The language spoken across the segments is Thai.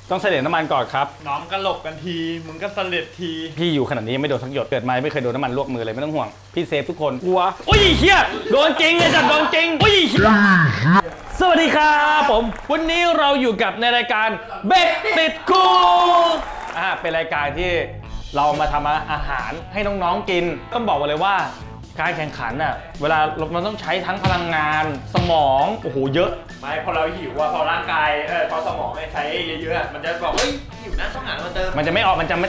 ต้องเสด็จน้ำมันก่อนครับน้องก็หลบกันทีมึงก็เสด็จทีพี่อยู่ขนาดนี้ไม่โดนสักหยดเกิดมาไม่เคยโดนน้ำมันลวกมือเลยไม่ต้องห่วงพี่เซฟทุกคนกลัวโอ้ยเฮียโดนจริงเลยจัดโดนจริงโอ้ยสวัสดีครับผมวันนี้เราอยู่กับในรายการเบ็ดติดคุกเป็นรายการที่เรามาทำอาหารให้น้องๆกินต้องบอกเลยว่าการแข่งขันน่ะเวลามันต้องใช้ทั้งพลังงานสมองโอ้โหเยอะไม่พอเราหิวพอร่างกายพอสมองใช้เยอะๆมันจะบอกเฮ้ยหิวนะต้องหามาเติมมันจะไม่ออกมันจะ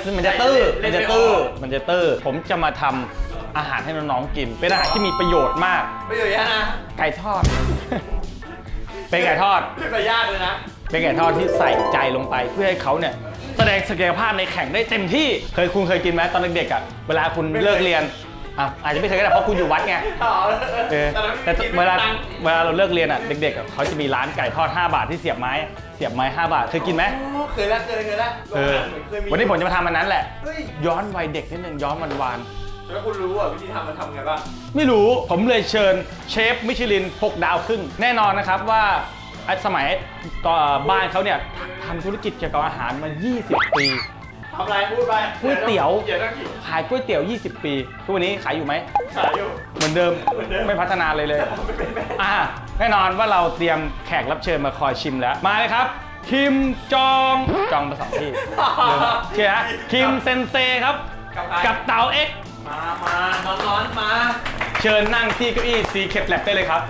ตื้อผมจะมาทำอาหารให้น้องๆกินเป็นอาหารที่มีประโยชน์มากประโยชน์นะไก่ทอดเป็นไก่ทอดก็ยากเลยนะเป็นไก่ทอดที่ใส่ใจลงไปเพื่อให้เขาเนี่ยแสดงศักยภาพในแข่งได้เต็มที่คุณเคยกินไหมตอนเด็กๆเวลาคุณเลิกเรียนอาจจะไม่เคยก็ได้เพราะคุณอยู่วัดไงแต่เวลาเราเลิกเรียนเด็กๆเขาจะมีร้านไก่ทอด5 บาทที่เสียบไม้5 บาทเคยกินไหมเคยแล้ววันนี้ผมจะมาทำอันนั้นแหละย้อนวัยเด็กนิดนึงย้อนวันแล้วคุณรู้วิธีทำมันทำไงบ้างไม่รู้ผมเลยเชิญเชฟมิชลิน6 ดาวครึ่งแน่นอนนะครับว่าสมัยบ้านเขาเนี่ยทำธุรกิจเกี่ยวกับอาหารมา20 ปีทำอะไรพูดไปก๋วยเตี๋ยวขายก๋วยเตี๋ยว20 ปีทุกวันนี้ขายอยู่ไหมขายอยู่เหมือนเดิมไม่พัฒนาเลยแน่นอนว่าเราเตรียมแขกรับเชิญมาคอยชิมแล้วมาเลยครับคิมจองภาษาที่เชียร์คิมเซนเซครับกับเต๋าเอ็กมาร้อนมาเชิญนั่งที่เก้าอี้ซีเคทแลบได้เลยครับ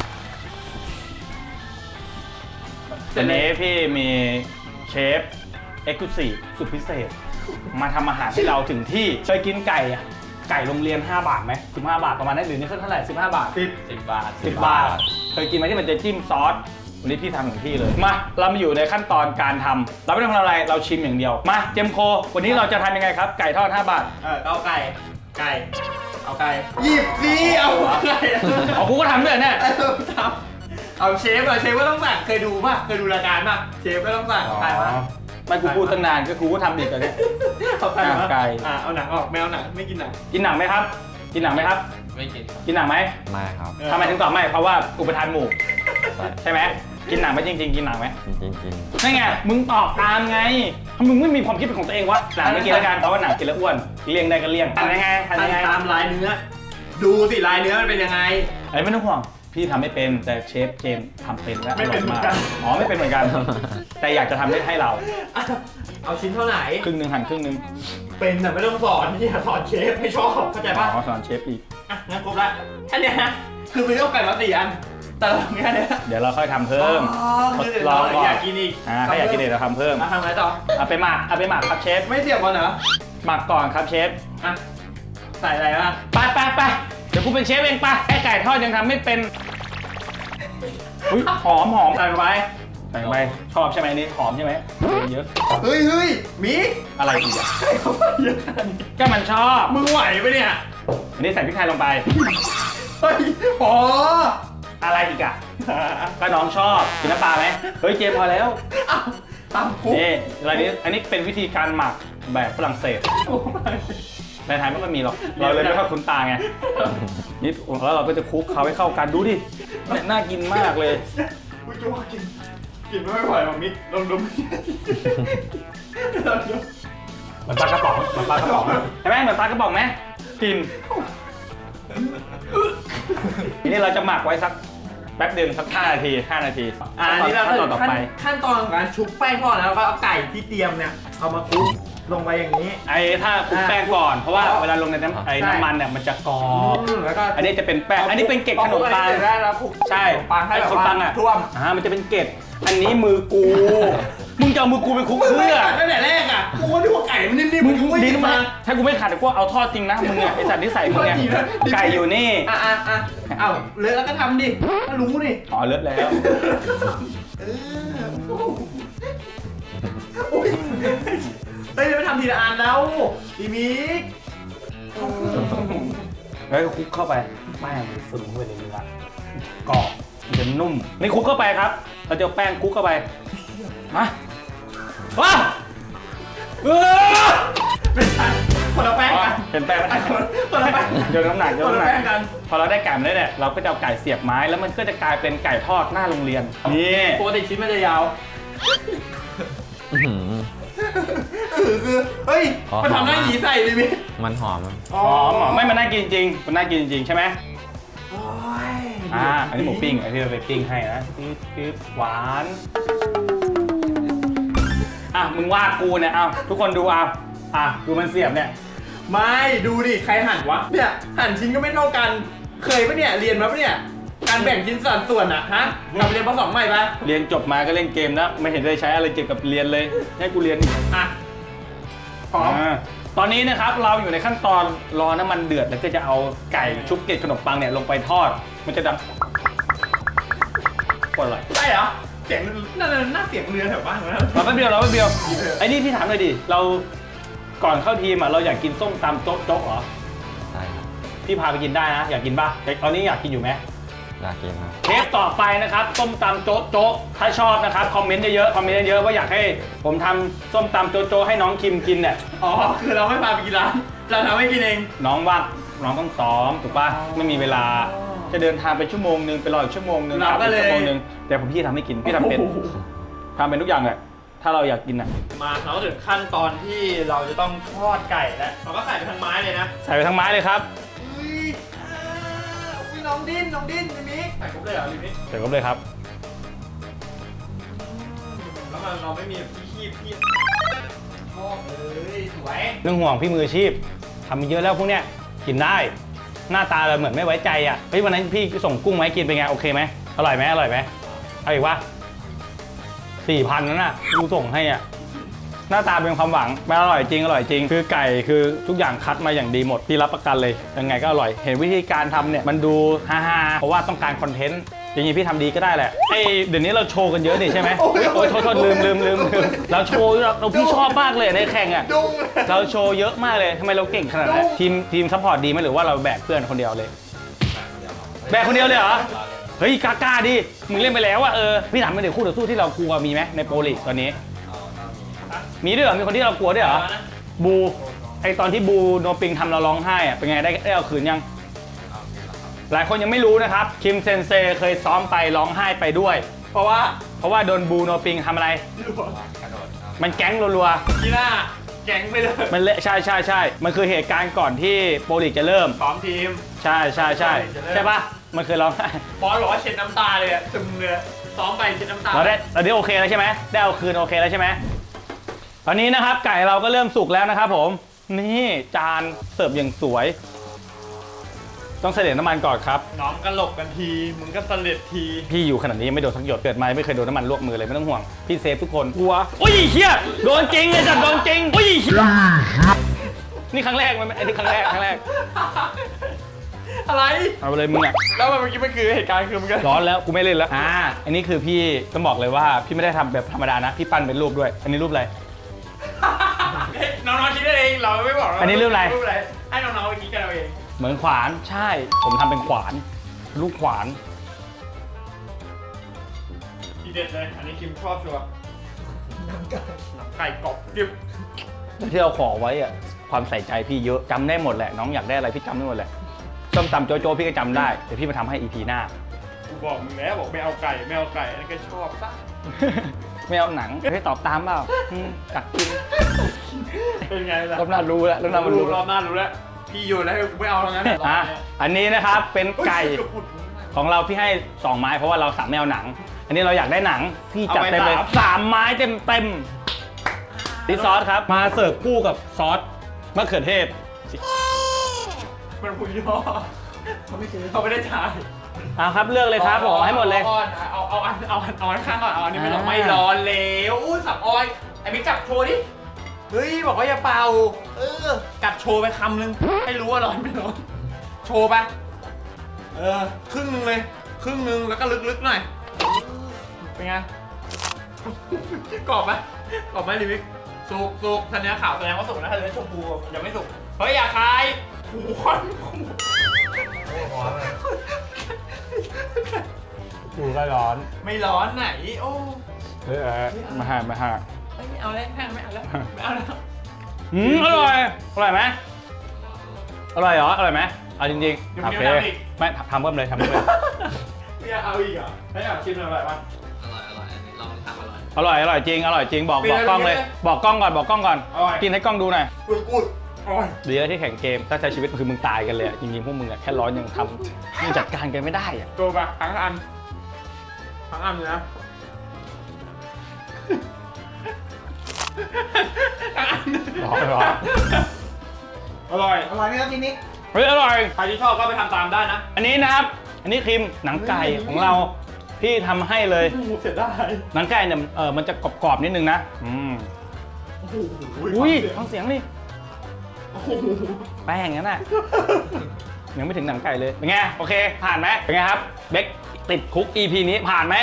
วันนี้พี่มีเชฟเอ็กซ์คลูซีฟสุดพิเศษมาทำอาหารให้เราถึงที่เคยกินไก่โรงเรียน5 บาทไหม15 บาทประมาณนั้นหรือนี่เท่าไหร่15 บาท 10 บาท 10 บาทเคยกินไหมที่มันจะจิ้มซอสวันนี้พี่ทำถึงที่เลยมาเรามาอยู่ในขั้นตอนการทำเราไม่ต้องทำอะไรเราชิมอย่างเดียวมาเจมโควันนี้เราจะทำยังไงครับไก่ทอด5 บาทเอาไก่เอาไก่หยิบสิเอาไก่เอากูก็ทำด้วยเนี่ยเอาเชฟก็ต้องสั่งเคยดูรายการป่ะเชฟก็ต้องสั่งใครวะไม่กูพูดตั้งนานก็กูก็ทำอีกเลยเอาไก่เอาหนังออกแมวหนังไม่กินหนังกินหนังไหมครับไม่กินกินหนังไหมไม่ครับทำไมถึงตอบไม่เพราะว่าอุปทานหมู่ใช่ไหมกินหนังไหมจริงกินหนังไหมจริงนั่นไงมึงตอบตามไงมึงไม่มีความคิดเป็นของตัวเองวะหนังไม่กินแล้วกันเพราะว่าหนังกินแล้วอ้วนเลี่ยงได้ก็เลี่ยงทำยังไงตามลายเนื้อดูสิลายเนื้อมันเป็นยังไงไม่ต้องห่วงพี่ทำไม่เป็นแต่เชฟเจมทำเป็นและอร่อยมากไม่เป็นเหมือนกันแต่อยากจะทำให้เราเอาชิ้นเท่าไหร่ครึ่งนึงหั่นครึ่งนึงเป็นแต่ไม่ต้องสอนที่สอนเชฟไม่ชอบเข้าใจป่ะสอนเชฟอีกงั้นครบละแค่นี้นะคือมีต้องไก่มา4 อันแต่แค่นี้เดี๋ยวเราค่อยทำเพิ่มเราอยากกินอีกถ้าอยากกินอีกเราทำเพิ่มทำอะไรต่อเอาไปหมักครับเชฟไม่เสียบก่อนเหรอหมักก่อนครับเชฟใส่อะไรบ้างไปเดี๋ยวกูเป็นเชฟเองป่ะแค่ไก่ทอดยังทำไม่เป็นหอมใส่ไปชอบใช่ไหมนี่หอมใช่ไหมเยอะเฮ้ยมีอะไรอีกอ่ะเยอะขนาดนี้ก็มันชอบมึงไหวปะเนี่ยอันนี้ใส่พริกไทยลงไปเฮ้ยพออะไรอีกอ่ะก็น้องชอบกินน้ำปลาไหมเฮ้ยเจมพอแล้วตามคุกนี่อะไรนี้อันนี้เป็นวิธีการหมักแบบฝรั่งเศสในไทยไม่ค่อยมีหรอกเราเลยไม่ค่อยคุ้นตาไงนี่แล้วเราก็จะคลุกเขาให้เข้ากันดูดิเนี่ยน่ากินมากเลยกูจะว่ากินไม่ไหวแบบนี้ลองดมเหมือนปลากระป๋องใช่ไหมเหมือนปลากระป๋องไหมกินทีนี้เราจะหมักไว้สักแป๊บเดียวสัก5 นาทีนี่เราขั้นตอนการชุบแป้งทอดแล้วก็เอาไก่ที่เตรียมเนี่ยเอามาคลุกลงไปอย่างนี้ถ้าคลุกแป้งก่อนเพราะว่าเวลาลงในน้ำมันเนี่ยมันจะกรอบแล้วก็อันนี้จะเป็นแป้งอันนี้เป็นเกล็ดขนมปังใช่ให้ขนมปังท่วมมันจะเป็นเกล็ดอันนี้มือกูมึงจะเอามือกูไปคลุกเพื่อตั้งแต่แรกอ่ะกูก็นึกว่าไก่มันนิ่มๆมึงดิ้นมาถ้ากูไม่ขาดกูเอาทอดจริงนะมึงเนี่ยไอสัตว์ที่ใส่มึงเนี่ยไก่อยู่นี่เอาเลอะแล้วก็ทำดิถ้ารู้นี่เลอะแล้วไม่ทำทีละอันแล้วดีมิกแล้วก็คลุกเข้าไปแป้งมันซึมเข้าไปในเนื้อกรอบมันจะนุ่มนี่คลุกเข้าไปครับเราจะเอาแป้งคลุกเข้าไปมาว้าเป็นคนละแป้งกันเป็นแป้งคนละแป้งโยนน้ำหนักกันพอเราได้ไก่มาได้เนี่ยเราก็จะเอาไก่เสียบไม้แล้วมันก็จะกลายเป็นไก่ทอดหน้าโรงเรียนนี่ปกติชิ้นมันจะยาวคือเฮ้ยมันทำหน้าหยีใส่เลยมิมันหอมอ๋อไม่มันน่ากินจริงมันน่ากินจริงใช่ไหมอันนี้หมูปิ้งไอ้ที่เราไปปิ้งให้นะปึ๊บหวานมึงวาดกูเนี่ยทุกคนดูดูมันเสียบเนี่ยไม่ดูดิใครหั่นวะเนี่ยหั่นชิ้นก็ไม่เท่ากันเคยปะเนี่ยเรียนมาปะเนี่ยการแบ่งชิ้นสัดส่วนฮะเราเรียนป.2ใหม่ปะเรียนจบมาก็เล่นเกมแล้วไม่เห็นได้ใช้อะไรเกี่ยวกับเรียนเลยให้กูเรียนพร้อมตอนนี้นะครับเราอยู่ในขั้นตอนรอน้ำมันเดือดแล้วก็จะเอาไก่ชุบเกล็ดขนมปังเนี่ยลงไปทอดมันจะดังกดอะไรใช่เหรอเสียงน่าเสียงเรือแถวบ้านเหมือนกันเราแป๊บเดียวไอ้นี่พี่ถามเลยดิเราก่อนเข้าทีมเราอยากกินส้มตำโจ๊กเหรอใช่ครับพี่พาไปกินได้นะอยากกินป่ะตอนนี้อยากกินอยู่ไหมอยากกินครับเทปต่อไปนะครับส้มตำโจ๊กถ้าชอบนะครับคอมเมนต์เยอะๆว่าอยากให้ผมทำส้มตำโจ๊กให้น้องคิมกินเนี่ยคือเราไม่พาไปกินร้านเราทำให้กินเองน้องต้องซ้อมถูกป่ะไม่มีเวลาจะเดินทางไปชั่วโมงนึงไปรออีกชั่วโมงนึงกลับไปชั่วโมงนึงแต่ผมพี่ทำให้กินพี่ทำเป็นทุกอย่างเลยถ้าเราอยากกินมาเราถึงขั้นตอนที่เราจะต้องทอดไก่แล้วเราก็ใส่ไปทั้งไม้เลยนะใส่ไปทั้งไม้เลยครับน้องดิ้นลิมิใส่ครบเลยเหรอลิมิใส่ครบเลยครับแล้วเราไม่มีพี่ชอบเลยสวยเรื่องห่วงพี่มืออาชีพทำเยอะแล้วพวกเนี้ยกินได้หน้าตาเราเหมือนไม่ไว้ใจเฮ้ยวันนั้นพี่ส่งกุ้งมาให้กินเป็นไงโอเคไหมอร่อยไหมเอาอีกวะ4,000นั่นน่ะกูส่งให้หน้าตาเป็นความหวังไม่อร่อยจริงคือไก่คือทุกอย่างคัดมาอย่างดีหมดพี่รับประกันเลยยังไงก็อร่อยเห็นวิธีการทำเนี่ยมันดูฮาเพราะว่าต้องการคอนเทนต์จริงๆพี่ทำดีก็ได้แหละเดี๋ยวนี้เราโชว์กันเยอะนี่ใช่ไหมโอ้ยโทษลืมเราโชว์เราพี่ชอบมากเลยในแข่งเราโชว์เยอะมากเลยทำไมเราเก่งขนาดนั้นทีมซัพพอร์ตดีไหมหรือว่าเราแบกเพื่อนคนเดียวเลยแบกคนเดียวเลยเหรอเฮ้ยกล้าดิมึงเล่นไปแล้วพี่ถามไม่ได้คู่ต่อสู้ที่เรากลัวมีไหมในโปรลีกตอนนี้มีด้วยเหรอมีคนที่เรากลัวด้วยเหรอบูตอนที่บูโนปิงทำเราร้องไห้เป็นไงได้เอาคืนยังหลายคนยังไม่รู้นะครับคิมเซนเซเคยซ้อมไปร้องไห้ไปด้วยเพราะว่าโดนบูโนปิงทำอะไรมันแก๊งรัวๆกีฬาแก๊งไปเลยมันเละใช่มันคือเหตุการณ์ก่อนที่โปรลีกจะเริ่มซ้อมทีมใช่ปะมันคือร้องไห้บอลบอกว่าเช็ดน้ำตาเลยซึมเลยซ้อมไปเช็ดน้ำตาเราได้ตอนนี้โอเคแล้วใช่ไหมได้เอาคืนโอเคแล้วใช่ไหมตอนนี้นะครับไก่เราก็เริ่มสุกแล้วนะครับผมนี่จานเสิร์ฟอย่างสวยต้องเสด็จน้ำมันก่อนครับน้องก็หลบกันทีมึงก็เสด็จทีพี่อยู่ขนาดนี้ไม่โดนสักหยดเกิดมาไม่เคยโดนน้ำมันลวกมือเลยไม่ต้องห่วงพี่เซฟทุกคนกลัวโอ้ยเฮียโดนจริงเลยจัดโดนจริงโอ้ยนี่ครั้งแรกมันไอ้นี่ครั้งแรกอะไรเอาไปเลยมึงแล้วเมื่อกี้มันคือเหตุการณ์คือมันก็ร้อนแล้วกูไม่เล่นแล้วอันนี้คือพี่ต้องบอกเลยว่าพี่ไม่ได้ทำแบบธรรมดานะพี่ปั้นเป็นรูปด้วยอันนี้รูปอะไรน้องๆคิดเองเราไม่บอกอันนี้รูปอะไรให้น้องๆไปคิดกันเอาเองเหมือนขวานใช่ผมทำเป็นขวานลูกขวานทีเด็ดเลยอันนี้คิมชอบชัวร์น้ำไก่กรอบดิบที่เราขอไว้ความใส่ใจพี่เยอะจำได้หมดแหละน้องอยากได้อะไรพี่จำได้หมดแหละส้มตำโจ๊พี่ก็จำได้เดี๋ยวพี่มาทำให้ EP หน้ากูบอกมึงแล้วบอกไม่เอาไก่อันนี้ก็ชอบซะไม่เอาหนังให้ตอบตามเปล่ากักกินเป็นไงล่ะรอบหน้ารู้แล้วรอบหน้ารู้แล้วพี่อยู่แล้วไม่เอาทั้งนั้นอันนี้นะครับเป็นไก่ของเราพี่ให้2ไม้เพราะว่าเรา3ไม่เอาหนังอันนี้เราอยากได้หนังพี่จัดเต็มเลย3ไม้เต็มที่ซอสครับมาเสิร์ฟคู่กับซอสมะเขือเทศมันพูดย่อเขาไม่ได้ถ่ายครับเลือกเลยครับบอกให้หมดเลยเอาอันข้างก่อนเอาอันนี้ไม่ร้อนแล้วสับออยไอ้มิกจับโชว์ดิเฮ้ยบอกว่าอย่าเป่ากัดโชว์ไปคำนึงให้รู้ว่าร้อนไม่ร้อนโชว์ไปครึ่งนึงเลยครึ่งนึงแล้วก็ลึกๆหน่อยเป็นไงกรอบไหมลิมิกสุกทันเนื้อขาวแสดงว่าสุกนะถ้าเนื้อชมพูยังไม่สุกเฮ้ยอย่าคายหูควันหูก็ร้อนไม่ร้อนไหนโอ้มาหาไม่เอาแล้วไม่เอาแล้วอร่อยไหมอร่อยเหรออร่อยไหมเอาจริงๆโอเคไม่ทำเพิ่มเลยไม่เอาอีกเหรอให้อยากชิมอะไรบ้างอร่อยอันนี้ลองทำอร่อยอร่อยจริงบอกกล้องเลยบอกกล้องก่อนกินให้กล้องดูหน่อยกูดอร่อยดีแล้วที่แข่งเกมถ้าใช้ชีวิตคือมึงตายกันเลยจริงๆพวกมึงอะแค่ร้อนยังทำยังจัดการกันไม่ได้อะตัวแบบทั้งอันเลยนะทั้งอันร้อนอร่อยอร่อยไหมครับทีนี้เฮ้ยอร่อยใครที่ชอบก็ไปทำตามได้นะอันนี้นะครับอันนี้ครีมหนังไก่ของเราพี่ทำให้เลยเสียดายหนังไก่เนี่ยมันจะกรอบๆนิดนึงนะโอ้โหอุ้ยฟังเสียงดิโอ้โหแป้งงั้นน่ะยังไม่ถึงหนังไก่เลยเป็นไงโอเคผ่านไหมเป็นไงครับเบคติดคุก EP นี้ผ่านไหม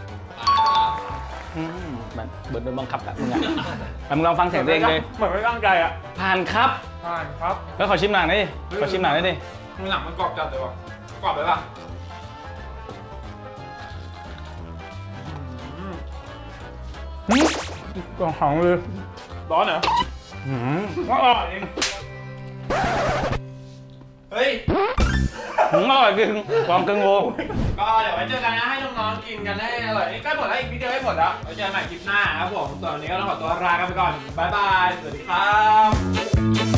มันเบิร์ดโดนบังคับแบบมึงอะมึงลองฟังเสียงตัวเองเลยเหมือนไม่ตั้งใจอ่ะผ่านครับผ่านครับแล้วขอชิมหนังหน่อยดิขอชิมหนังหน่อยดิหนังมันกรอบจัดเลยว่ะกรอบเลยป่ะกล่องของเลยร้อนเหรอว่าอร่อยจริงเฮ้ยอร่อยจริงกล่องกึ่งโลก็เดี๋ยวไว้เจอกันนะให้น้องๆกินกันได้อร่อยนี่ใกล้หมดแล้วอีกนิดเดียวให้หมดแล้วไว้เจอกันใหม่คลิปหน้าครับผมตอนนี้ก็ต้องขอตัวลากันไปก่อนบ๊ายบายสวัสดีครับ